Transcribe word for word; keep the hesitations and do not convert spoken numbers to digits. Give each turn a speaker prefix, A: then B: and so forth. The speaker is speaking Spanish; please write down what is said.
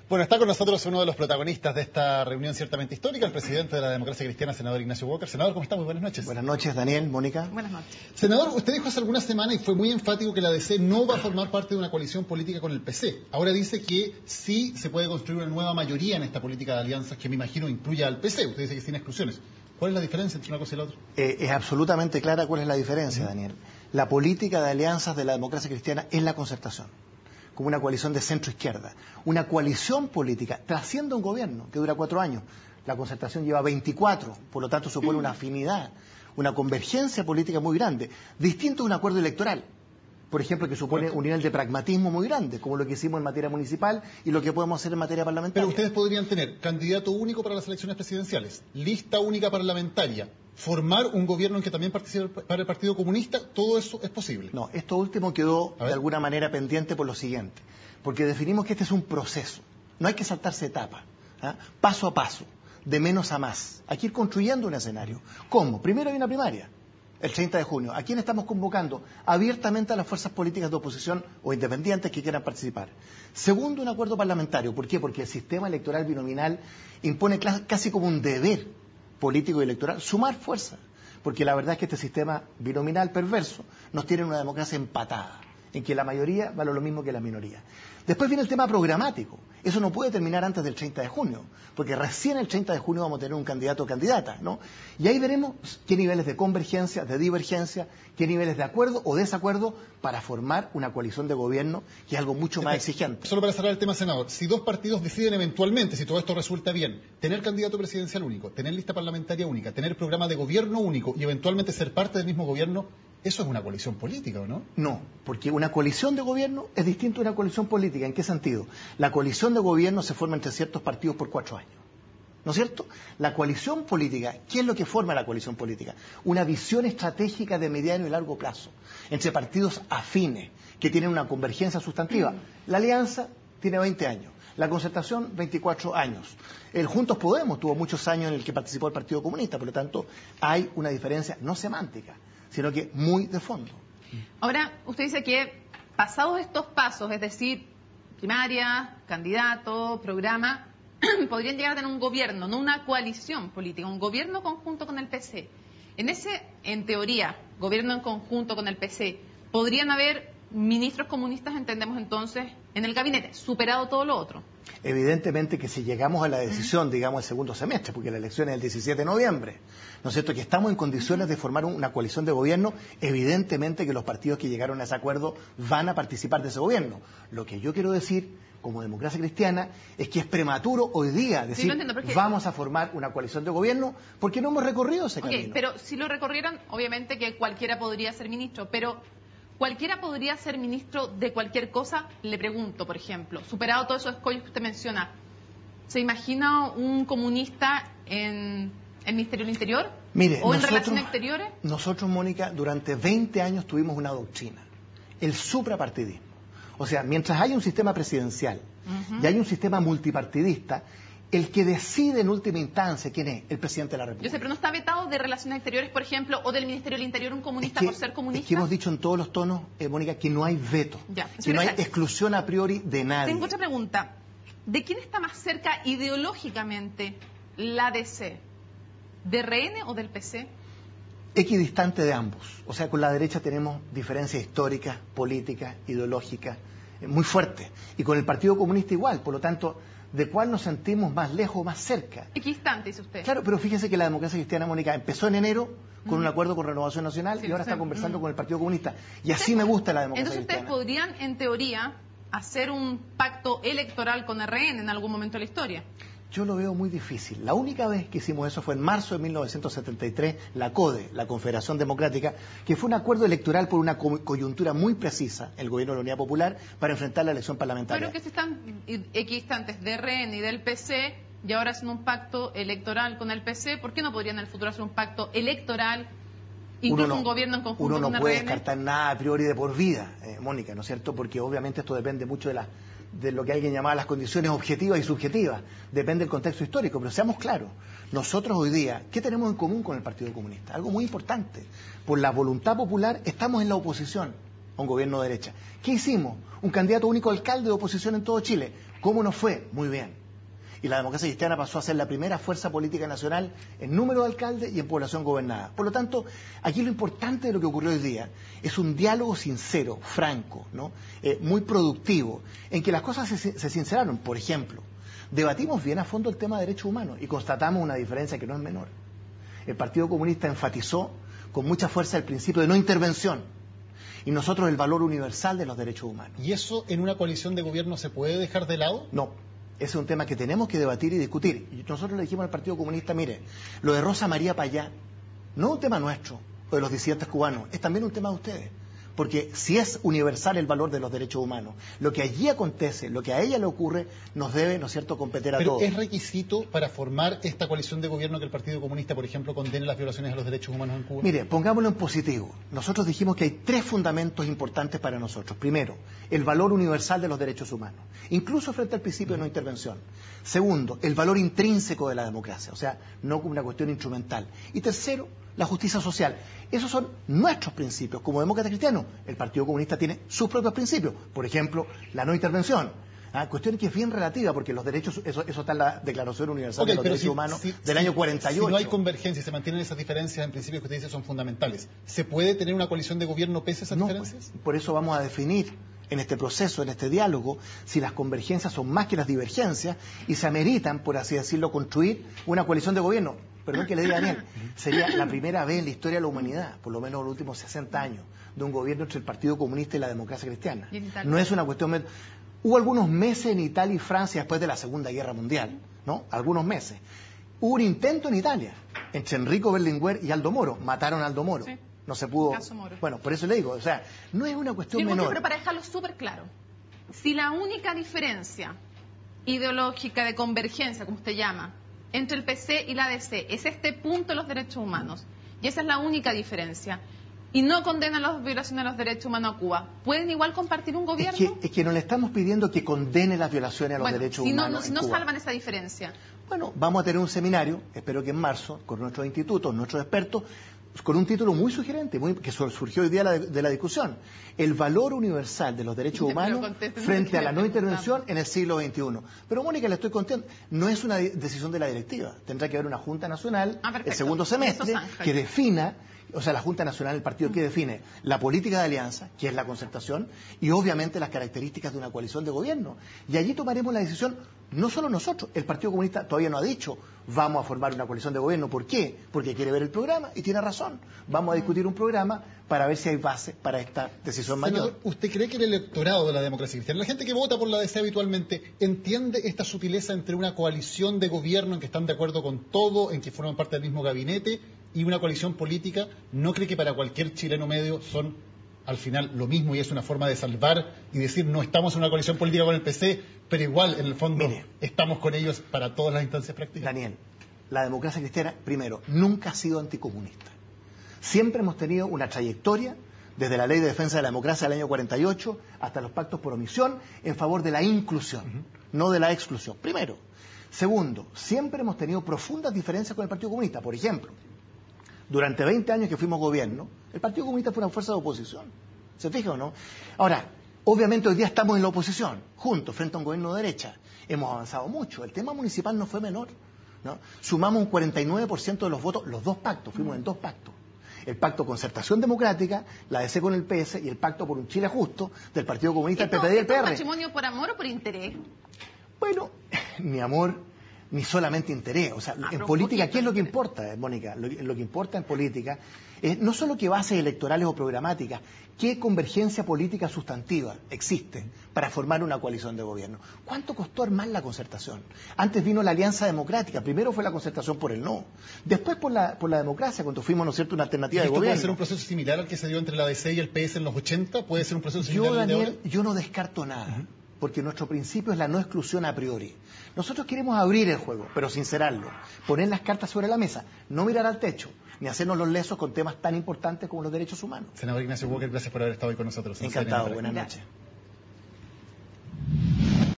A: Bueno, está con nosotros uno de los protagonistas de esta reunión ciertamente histórica, el presidente de la Democracia Cristiana, senador Ignacio Walker. Senador, ¿cómo está? Muy buenas noches.
B: Buenas noches, Daniel, Mónica.
C: Buenas noches.
A: Senador, usted dijo hace algunas semanas y fue muy enfático que la D C no va a formar parte de una coalición política con el P C. Ahora dice que sí se puede construir una nueva mayoría en esta política de alianzas que me imagino incluya al P C. Usted dice que sin exclusiones. ¿Cuál es la diferencia entre una cosa y la otra?
B: Eh, es absolutamente clara cuál es la diferencia,
A: Uh-huh.
B: Daniel. La política de alianzas de la Democracia Cristiana es la concertación, como una coalición de centro-izquierda. Una coalición política trasciende un gobierno que dura cuatro años. La concertación lleva veinticuatro, por lo tanto supone una afinidad, una convergencia política muy grande, distinto a un acuerdo electoral, por ejemplo, que supone un nivel de pragmatismo muy grande, como lo que hicimos en materia municipal y lo que podemos hacer en materia parlamentaria.
A: Pero ustedes podrían tener candidato único para las elecciones presidenciales, lista única parlamentaria, formar un gobierno en que también participe para el Partido Comunista, todo eso es posible.
B: No, esto último quedó de alguna manera pendiente por lo siguiente, porque definimos que este es un proceso, no hay que saltarse etapas, ¿ah? Paso a paso, de menos a más, hay que ir construyendo un escenario. ¿Cómo? Primero hay una primaria, el treinta de junio. ¿A quién estamos convocando? Abiertamente a las fuerzas políticas de oposición o independientes que quieran participar. Segundo, un acuerdo parlamentario. ¿Por qué? Porque el sistema electoral binominal impone casi como un deber político y electoral sumar fuerza. Porque la verdad es que este sistema binominal perverso nos tiene una democracia empatada, en que la mayoría vale lo mismo que la minoría. Después viene el tema programático. Eso no puede terminar antes del treinta de junio, porque recién el treinta de junio vamos a tener un candidato o candidata, ¿no? Y ahí veremos qué niveles de convergencia, de divergencia, qué niveles de acuerdo o desacuerdo para formar una coalición de gobierno, que es algo mucho más exigente.
A: Solo para cerrar el tema, senador, si dos partidos deciden eventualmente, si todo esto resulta bien, tener candidato presidencial único, tener lista parlamentaria única, tener programa de gobierno único y eventualmente ser parte del mismo gobierno, ¿eso es una coalición política o no?
B: No, porque una coalición de gobierno es distinto a una coalición política. ¿En qué sentido? La coalición de gobierno se forma entre ciertos partidos por cuatro años. ¿No es cierto? La coalición política, ¿qué es lo que forma la coalición política? Una visión estratégica de mediano y largo plazo, entre partidos afines, que tienen una convergencia sustantiva. La alianza tiene veinte años, la concertación veinticuatro años. El Juntos Podemos tuvo muchos años en el que participó el Partido Comunista, por lo tanto hay una diferencia no semántica, sino que muy de fondo.
C: Ahora, usted dice que pasados estos pasos, es decir, primaria, candidato, programa, podrían llegar a tener un gobierno, no una coalición política, un gobierno conjunto con el P C. En ese, en teoría, gobierno en conjunto con el P C, ¿podrían haber ministros comunistas, entendemos entonces, en el gabinete, superado todo lo otro?
B: Evidentemente que si llegamos a la decisión, digamos, el segundo semestre, porque la elección es el diecisiete de noviembre, ¿no es cierto?, que estamos en condiciones de formar una coalición de gobierno, evidentemente que los partidos que llegaron a ese acuerdo van a participar de ese gobierno. Lo que yo quiero decir, como Democracia Cristiana, es que es prematuro hoy día decir, sí, entiendo, porque vamos a formar una coalición de gobierno, porque no hemos recorrido ese
C: okay,
B: camino.
C: Pero si lo recorrieran, obviamente que cualquiera podría ser ministro, pero ¿cualquiera podría ser ministro de cualquier cosa? Le pregunto, por ejemplo, superado todos esos escollos que usted menciona, ¿se imagina un comunista en el Ministerio del Interior?
B: Mire,
C: ¿O en
B: nosotros,
C: Relaciones Exteriores?
B: Nosotros, Mónica, durante veinte años tuvimos una doctrina, el suprapartidismo. O sea, mientras hay un sistema presidencial uh-huh. y hay un sistema multipartidista, el que decide en última instancia quién es el presidente de la República.
C: Yo sé, pero no está vetado de Relaciones Exteriores, por ejemplo, o del Ministerio del Interior un comunista
B: es que,
C: por ser comunista.
B: Es que hemos dicho en todos los tonos, eh, Mónica, que no hay veto,
C: ya,
B: que no hay exclusión a priori de nadie.
C: Tengo otra pregunta. ¿De quién está más cerca ideológicamente la D C? ¿De R N o del P C?
B: Equidistante de ambos. O sea, con la derecha tenemos diferencias históricas, políticas, ideológicas, eh, muy fuertes. Y con el Partido Comunista igual. Por lo tanto, ¿de cuál nos sentimos más lejos o más cerca?
C: Equidistante, dice usted.
B: Claro, pero fíjese que la Democracia Cristiana, Mónica, empezó en enero con mm. un acuerdo con Renovación Nacional sí, y ahora sí. está conversando mm. con el Partido Comunista. Y así me gusta la Democracia
C: Entonces
B: Cristiana.
C: Entonces ustedes podrían, en teoría, hacer un pacto electoral con R N en algún momento de la historia.
B: Yo lo veo muy difícil. La única vez que hicimos eso fue en marzo de mil novecientos setenta y tres, la CODE, la Confederación Democrática, que fue un acuerdo electoral por una coyuntura muy precisa, el gobierno de la Unidad Popular, para enfrentar la elección parlamentaria.
C: Pero que si están equidistantes de R N y del P C, y ahora hacen un pacto electoral con el P C, ¿por qué no podrían en el futuro hacer un pacto electoral, incluso no, un gobierno en conjunto con
B: R N? Uno no puede descartar nada a priori de por vida, eh, Mónica, ¿no es cierto? Porque obviamente esto depende mucho de la... de lo que alguien llamaba las condiciones objetivas y subjetivas. Depende del contexto histórico, pero seamos claros. Nosotros hoy día, ¿qué tenemos en común con el Partido Comunista? Algo muy importante. Por la voluntad popular estamos en la oposición a un gobierno de derecha. ¿Qué hicimos? Un candidato único alcalde de oposición en todo Chile. ¿Cómo nos fue? Muy bien. Y la democracia cristiana pasó a ser la primera fuerza política nacional en número de alcaldes y en población gobernada. Por lo tanto, aquí lo importante de lo que ocurrió hoy día es un diálogo sincero, franco, ¿no? eh, muy productivo, en que las cosas se, se sinceraron. Por ejemplo, debatimos bien a fondo el tema de derechos humanos y constatamos una diferencia que no es menor. El Partido Comunista enfatizó con mucha fuerza el principio de no intervención y nosotros el valor universal de los derechos humanos.
A: ¿Y eso en una coalición de gobierno se puede dejar de lado?
B: No, ese es un tema que tenemos que debatir y discutir. Y nosotros le dijimos al Partido Comunista, mire, lo de Rosa María Payá no es un tema nuestro o de los disidentes cubanos, es también un tema de ustedes. Porque si es universal el valor de los derechos humanos, lo que allí acontece, lo que a ella le ocurre, nos debe, ¿no es cierto?, competir a
A: Pero
B: todos.
A: ¿es requisito para formar esta coalición de gobierno que el Partido Comunista, por ejemplo, condene las violaciones a los derechos humanos en Cuba?
B: Mire, pongámoslo en positivo. Nosotros dijimos que hay tres fundamentos importantes para nosotros. Primero, el valor universal de los derechos humanos, incluso frente al principio de no intervención. Segundo, el valor intrínseco de la democracia, o sea, no como una cuestión instrumental. Y tercero, la justicia social. Esos son nuestros principios. Como demócratas cristianos, el Partido Comunista tiene sus propios principios. Por ejemplo, la no intervención. ¿Ah? Cuestión que es bien relativa, porque los derechos, eso, eso está en la Declaración Universal
A: Okay,
B: de los Derechos
A: si,
B: Humanos
A: si,
B: del
A: si,
B: año cuarenta y ocho.
A: Si no hay convergencia y se mantienen esas diferencias en principios que usted dice son fundamentales, ¿se puede tener una coalición de gobierno pese a esas
B: no,
A: diferencias?
B: Por eso vamos a definir en este proceso, en este diálogo, si las convergencias son más que las divergencias y se ameritan, por así decirlo, construir una coalición de gobierno. Perdón que le diga, Daniel, sería la primera vez en la historia de la humanidad, por lo menos en los últimos sesenta años, de un gobierno entre el Partido Comunista y la democracia cristiana. No es una cuestión... Hubo algunos meses en Italia y Francia después de la Segunda Guerra Mundial, ¿no? Algunos meses. Hubo un intento en Italia entre Enrico Berlinguer y Aldo Moro. Mataron a Aldo Moro. Sí. No se pudo...
C: Caso Moro.
B: Bueno, por eso le digo, o sea, no es una cuestión menor.
C: Pero para dejarlo súper claro, si la única diferencia ideológica de convergencia, como usted llama, entre el P C y la A D C es este punto de los derechos humanos, y esa es la única diferencia, y no condenan las violaciones de los derechos humanos a Cuba, ¿pueden igual compartir un gobierno?
B: Es que, es que no le estamos pidiendo que condene las violaciones a los
C: bueno,
B: derechos
C: si no,
B: humanos
C: no, si
B: en
C: no
B: Cuba.
C: salvan esa diferencia.
B: Bueno, vamos a tener un seminario, espero que en marzo, con nuestros institutos, nuestros expertos, con un título muy sugerente, muy, que surgió hoy día de la, de la discusión. El valor universal de los derechos humanos frente a la no intervención en el siglo veintiuno. Pero, Mónica, le estoy contando, no es una decisión de la directiva. Tendrá que haber una Junta Nacional,
C: ah,
B: el segundo semestre, que defina, o sea, la Junta Nacional del partido que define la política de alianza, que es la concertación, y obviamente las características de una coalición de gobierno. Y allí tomaremos la decisión, no solo nosotros, el Partido Comunista todavía no ha dicho, vamos a formar una coalición de gobierno. ¿Por qué? Porque quiere ver el programa y tiene razón. Vamos a discutir un programa para ver si hay base para esta decisión mayor.
A: Senador, ¿usted cree que el electorado de la democracia cristiana, la gente que vota por la D C habitualmente, entiende esta sutileza entre una coalición de gobierno en que están de acuerdo con todo, en que forman parte del mismo gabinete, y una coalición política? ¿No cree que para cualquier chileno medio son al final lo mismo y es una forma de salvar y decir no estamos en una coalición política con el P C, pero igual en el fondo Mire, estamos con ellos para todas las instancias prácticas?
B: Daniel, la democracia cristiana, primero, nunca ha sido anticomunista. Siempre hemos tenido una trayectoria, desde la Ley de Defensa de la Democracia del año cuarenta y ocho hasta los pactos por omisión, en favor de la inclusión, uh-huh. no de la exclusión. Primero. Segundo, siempre hemos tenido profundas diferencias con el Partido Comunista. Por ejemplo, durante veinte años que fuimos gobierno, el Partido Comunista fue una fuerza de oposición. ¿Se fija o no? Ahora, obviamente hoy día estamos en la oposición, juntos, frente a un gobierno de derecha. Hemos avanzado mucho. El tema municipal no fue menor, ¿no? Sumamos un cuarenta y nueve por ciento de los votos, los dos pactos, fuimos en dos pactos. El pacto Concertación Democrática, la D C con el P S y el pacto por un Chile justo del Partido Comunista, el P P D y el P R.
C: ¿Es matrimonio por amor o por interés?
B: Bueno, ni amor, ni solamente interés. O sea, ah, en política, ¿qué es lo que importa, Mónica? Lo, lo que importa en política es no solo qué bases electorales o programáticas, qué convergencia política sustantiva existe para formar una coalición de gobierno. ¿Cuánto costó armar la concertación? Antes vino la Alianza Democrática, primero fue la concertación por el no, después por la, por la democracia, cuando fuimos, ¿no es cierto?, una alternativa de gobierno.
A: ¿Puede ser un proceso similar al que se dio entre la D C y el P S en los ochenta? ¿Puede ser un proceso similar
B: yo,
A: al de
B: Daniel,
A: ahora?
B: Yo no descarto nada. Uh-huh. Porque nuestro principio es la no exclusión a priori. Nosotros queremos abrir el juego, pero sincerarlo, poner las cartas sobre la mesa, no mirar al techo, ni hacernos los lesos con temas tan importantes como los derechos humanos.
A: Senador Ignacio Walker, gracias por haber estado hoy con nosotros.
B: Encantado, buenas noches.